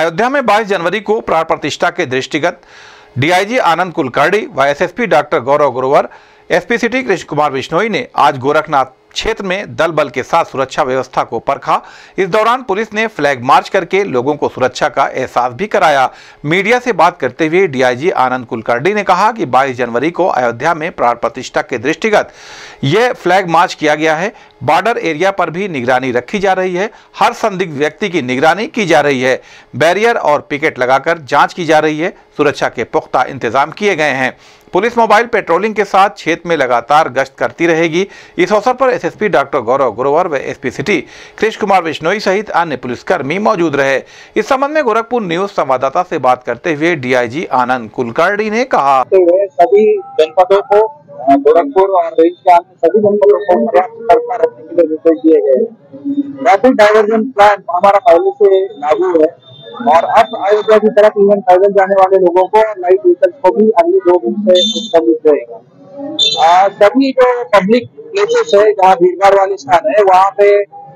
अयोध्या में 22 जनवरी को प्राण प्रतिष्ठा के दृष्टिगत डीआईजी आनंद कुलकर्णी व SSP doctor Gaurav Grover, SP city Krishna Kumar Bishnoi ने आज गोरखनाथ क्षेत्र में दल बल के साथ सुरक्षा व्यवस्था को परखा। इस दौरान पुलिस ने फ्लैग मार्च करके लोगों को सुरक्षा का एहसास भी कराया। मीडिया से बात करते हुए डीआईजी आनंद कुलकर्णी ने कहा कि 22 जनवरी को अयोध्या में प्राण प्रतिष्ठा के दृष्टिगत यह फ्लैग मार्च किया गया है। बॉर्डर एरिया पर भी निगरानी रखी जा रही है। हर संदिग्ध व्यक्ति की निगरानी की जा रही है। बैरियर और पिकेट लगाकर जांच की जा रही है। सुरक्षा के पुख्ता इंतजाम किए गए हैं। पुलिस मोबाइल पेट्रोलिंग के साथ क्षेत्र में लगातार गश्त करती रहेगी। इस अवसर पर एसएसपी डॉक्टर गौरव गुरोवर व एसपी सिटी कृष्ण कुमार बिश्नोई सहित अन्य पुलिसकर्मी मौजूद रहे। इस संबंध में गोरखपुर न्यूज संवाददाता से बात करते हुए डीआईजी आनंद कुलकर्णी ने कहा, सभी जनपदों को गोरखपुर और रेंज के अन्य सभी जनपदों को पर्याप्त सतर्कता रखने के लिए निर्देश दिए गए। रैपिड डाइवर्जन प्लान हमारा पहले से लागू है और अब अयोध्या की तरफ इवन पैदल जाने वाले लोगों को लाइट व्हीकल्स को भी अगले 2 दिन से सुनिश्चित रहेगा। सभी जो पब्लिक प्लेसेस है जहाँ भीड़भाड़ वाले स्थान है वहाँ पे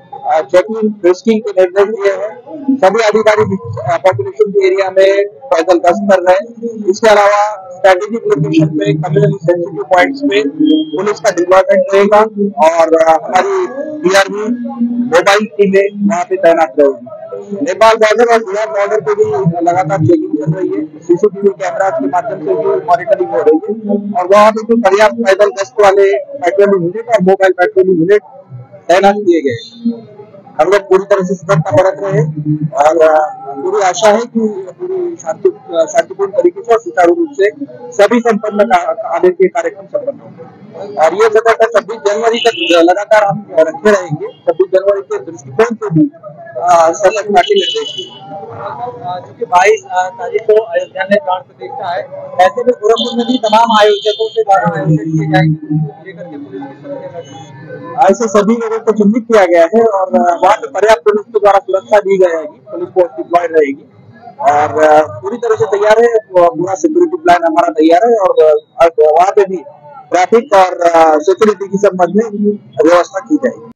चेकिंग फ्रिस्किंग के निर्देश दिए हैं। सभी अधिकारी पॉपुलेशन के एरिया में पैदल गश्त कर रहे हैं। इसके अलावा स्ट्रेटेजिक लोकेशन पे कम्युनिटी सेंसिटिव पॉइंट्स पे पुलिस का डिप्लॉयमेंट रहेगा और हमारी डीआरबी मोबाइल टीमें वहाँ पे तैनात रहेगी। नेपाल बॉर्डर और बिहार बॉर्डर पे भी लगातार चेकिंग चल रही है। सीसीटीवी कैमरा के माध्यम से भी मॉनिटरिंग हो रही है और वहाँ पे भी पर्याप्त पैदल गश्त वाले पेट्रोलिंग यूनिट और मोबाइल पेट्रोलिंग यूनिट तैनात किए गए। हम लोग पूरी तरह से सतर्कता बरत रहे हैं और पूरी आशा है कि पूरी शांतिपूर्ण तरीके से और सुचारू रूप से सभी संपन्न आने के कार्यक्रम संपन्न होंगे और ये सतर्कता 26 जनवरी तक लगातार हम रखे रहेंगे। 26 जनवरी के दृष्टिकोण से भी सतर्कता के निर्देश क्योंकि 22 तारीख को अयोध्या में प्राण प्रतिष्ठा है, ऐसे में गोरखपुर में भी तमाम आयोजकों से आयोजित किए जाएंगे, लेकर के पुलिस की सुरक्षा ऐसे सभी लोगों को चिन्हित किया गया है और वहाँ पे पर्याप्त पुलिस के द्वारा सुरक्षा दी जाएगी। पुलिस फोर्स डिप्लॉयड रहेगी और पूरी तरह से तैयार है। पूरा सिक्योरिटी प्लान हमारा तैयार है और वहाँ पे भी ट्रैफिक और सिक्योरिटी की संबंध में व्यवस्था की जाएगी।